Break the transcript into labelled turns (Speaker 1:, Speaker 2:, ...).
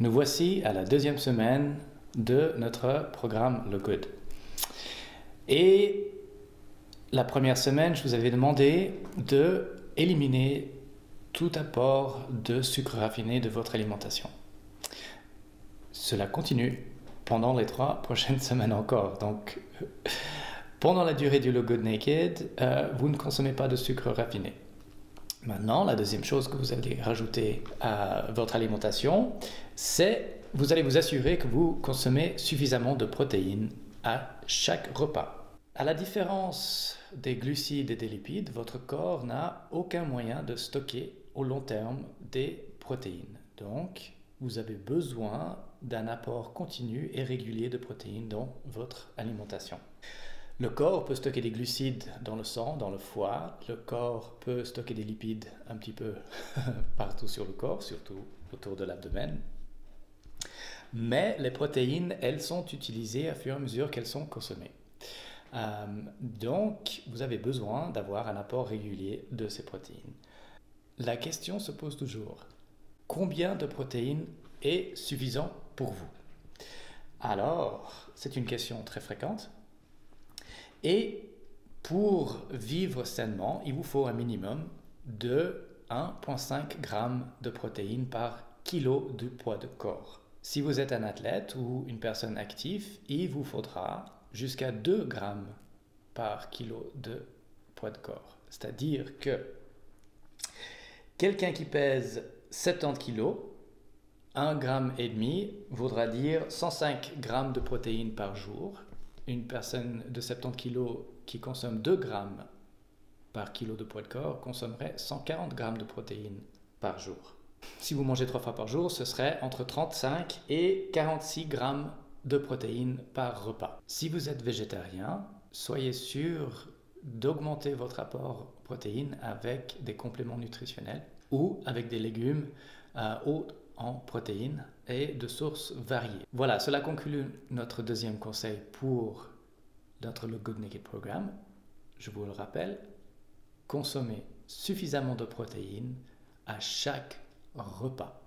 Speaker 1: Nous voici à la deuxième semaine de notre programme Look Good. Et la première semaine, je vous avais demandé de éliminer tout apport de sucre raffiné de votre alimentation. Cela continue pendant les 3 prochaines semaines encore. Donc, pendant la durée du Look Good Naked, vous ne consommez pas de sucre raffiné. Maintenant, la deuxième chose que vous allez rajouter à votre alimentation, c'est vous allez vous assurer que vous consommez suffisamment de protéines à chaque repas. À la différence des glucides et des lipides, votre corps n'a aucun moyen de stocker au long terme des protéines. Donc, vous avez besoin d'un apport continu et régulier de protéines dans votre alimentation. Le corps peut stocker des glucides dans le sang, dans le foie. Le corps peut stocker des lipides un petit peu partout sur le corps, surtout autour de l'abdomen. Mais les protéines, elles sont utilisées à fur et à mesure qu'elles sont consommées. Donc, vous avez besoin d'avoir un apport régulier de ces protéines. La question se pose toujours, combien de protéines est suffisant pour vous? Alors, c'est une question très fréquente. Et pour vivre sainement, il vous faut un minimum de 1,5 g de protéines par kilo de poids de corps. Si vous êtes un athlète ou une personne active, il vous faudra jusqu'à 2 g par kilo de poids de corps. C'est-à-dire que quelqu'un qui pèse 70 kg, 1,5 g voudra dire 105 g de protéines par jour. Une personne de 70 kg qui consomme 2 g par kilo de poids de corps consommerait 140 g de protéines par jour. Si vous mangez 3 fois par jour, ce serait entre 35 et 46 g de protéines par repas. Si vous êtes végétarien, soyez sûr d'augmenter votre apport protéines avec des compléments nutritionnels ou avec des légumes hauts en protéines et de sources variées. Voilà, cela conclut notre deuxième conseil pour notre Look Good Naked Programme. Je vous le rappelle, consommez suffisamment de protéines à chaque repas.